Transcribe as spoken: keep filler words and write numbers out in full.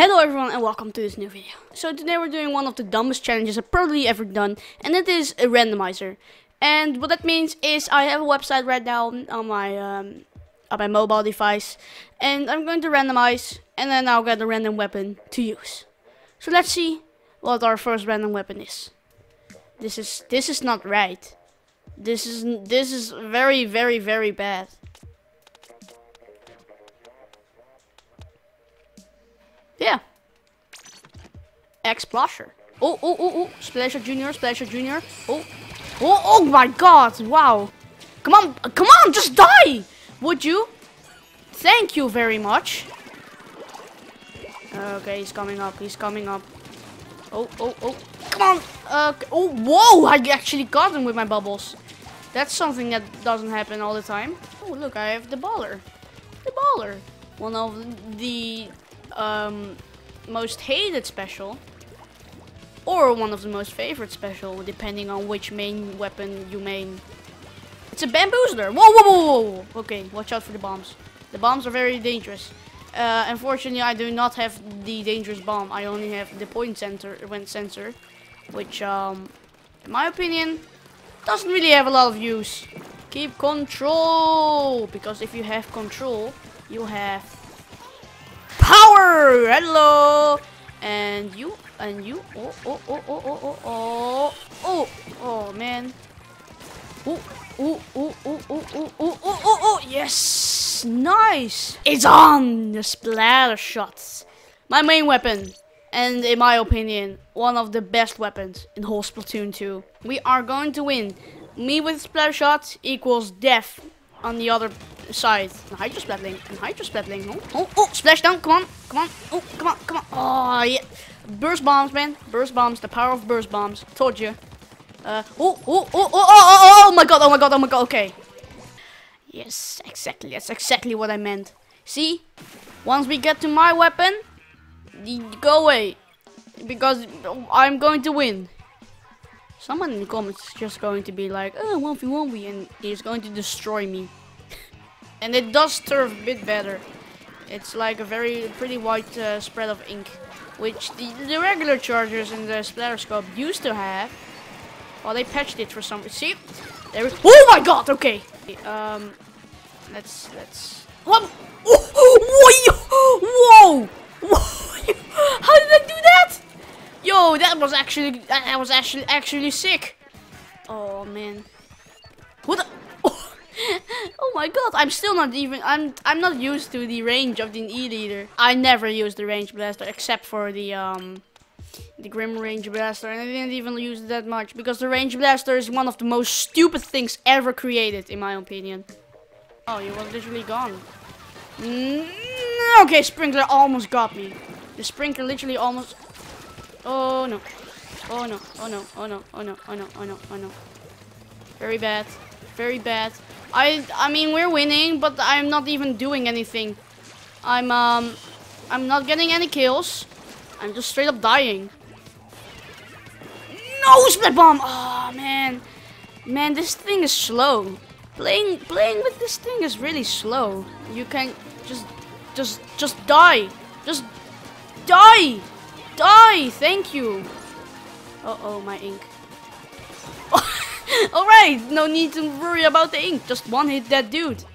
Hello everyone and welcome to this new video. So today we're doing one of the dumbest challenges I've probably ever done, and it is a randomizer. And what that means is I have a website right now on my um, on my mobile device, and I'm going to randomize, and then I'll get a random weapon to use. So let's see what our first random weapon is. This is this is not right. This is this is very very very bad. Yeah. Explosion. Oh, oh, oh, oh. Splasher Junior, Splasher Junior. Oh. Oh, oh my god. Wow. Come on. Come on. Just die. Would you? Thank you very much. Okay, he's coming up. He's coming up. Oh, oh, oh. Come on. Uh, oh, whoa. I actually got him with my bubbles. That's something that doesn't happen all the time. Oh, look. I have the baller. The baller. One of the... Um, most hated special, or one of the most favorite special, depending on which main weapon you main. It's a bamboozler. Whoa, whoa, whoa, whoa! Okay, watch out for the bombs. The bombs are very dangerous. Uh, unfortunately, I do not have the dangerous bomb. I only have the point sensor, when sensor, which, um, in my opinion, doesn't really have a lot of use. Keep control, because if you have control, you have power! Hello! And you, and you, oh, oh, oh, oh, oh, oh, oh, oh, oh, man. Oh, oh, oh, oh, oh, oh, oh, oh, oh, oh, yes! Nice! It's on! The splatter shots. My main weapon. And in my opinion, one of the best weapons in whole Splatoon two. We are going to win. Me with splatter shots equals death on the other side. And hydro splatling. And hydro splatling. Oh, oh, oh, splash down. Come on. Come on. Oh, come on. Come on. Oh, yeah. Burst bombs, man. Burst bombs. The power of burst bombs. Told you. Uh, oh, oh, oh, oh, oh, oh, oh, my god. Oh, my god. Oh, my god. Okay. Yes, exactly. That's exactly what I meant. See? Once we get to my weapon, go away. Because I'm going to win. Someone in the comments is just going to be like, oh, one v one v, and he's going to destroy me. And it does serve a bit better. It's like a very pretty white uh, spread of ink, which the, the regular chargers in the splatter scope used to have. Well, they patched it for some reason. See? There we Oh my god, okay. Um, let's, let's... What? Oh, whoa! Whoa! How did I do that? Yo, that was actually, that was actually, actually sick. Oh, man. What the? Oh my god, I'm still not even, I'm I'm not used to the range of the E-Leader. I never used the range blaster except for the um the Grim Range Blaster, and I didn't even use it that much because the Range Blaster is one of the most stupid things ever created, in my opinion. Oh, he was literally gone. Mm, okay, Sprinkler almost got me. The Sprinkler literally almost... Oh no. Oh no. Oh no. Oh no. Oh no. Oh no. Oh no. Oh no. Very bad. Very bad. I I mean we're winning, but I'm not even doing anything. I'm um I'm not getting any kills. I'm just straight up dying. No split bomb! Oh man. Man, this thing is slow. Playing playing with this thing is really slow. You can just just just die. Just die! Die! Thank you! Uh-oh, my ink. Alright, no need to worry about the ink. Just one hit that dude.